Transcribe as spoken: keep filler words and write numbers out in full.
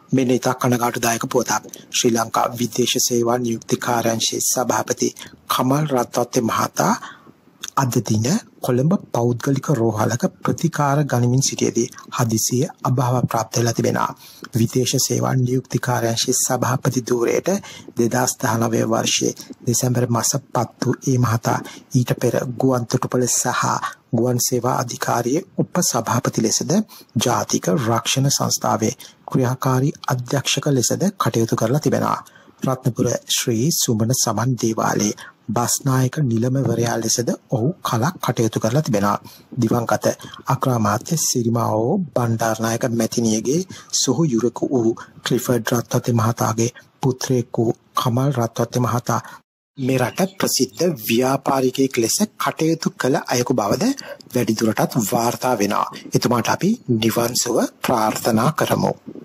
මෙන්න ඉතා කනගාටුදායක පුවතක්. ශ්‍රී ලංකා විදේශ සේවා නියුක්ති කාර්යාංශයේ සභාපති කමල් රත්වත්ත මහතා අද දින කොළඹ පෞද්ගලික රෝහලක ප්‍රතිකාර ගනිමින් සිටියේදී හදිසිය අභාව ප්‍රාප්ත වෙලා තිබෙනවා. විදේශ සේවා නියුක්ති කාර්යාංශයේ සභාපති ධූරයට දෙදහස් දහනවය වර්ෂයේ දෙසැම්බර් මාස පත්තු ඒ මහතා ඊට පෙර ගුවන් තොටුපළ සහ ගුවන් සේවා අධිකාරියේ උපසභාපති ලෙසද ජාතික රක්ෂණ සංස්ථාවේ ක්‍රියාකාරී අධ්‍යක්ෂක ලෙසද කටයුතු කරලා තිබෙනවා. රත්නපුර ශ්‍රී සුමන සමන් දේවාලයේ බස්නායක නිලමවරයා ලෙසද ඔහු කලක් කටයුතු කරලා තිබෙනවා. දිවංගත අග්‍රාමාත්‍ය සිරිමාවෝ බණ්ඩාරනායක මැතිණියගේ සොහොයුරකු වූ ක්ලිෆර්ඩ් රත්වත්ත මහතාගේ පුත්‍රයෙක් වූ කමල් රත්වත්ත මහතා මෙරට ප්‍රසිද්ධ ව්‍යාපාරිකයෙක් ලෙස කටයුතු කළ අයෙකු බවද වැඩිදුරටත් වාර්තා වෙනවා. එතුමාට අපි නිවන් සුව ප්‍රාර්ථනා කරමු.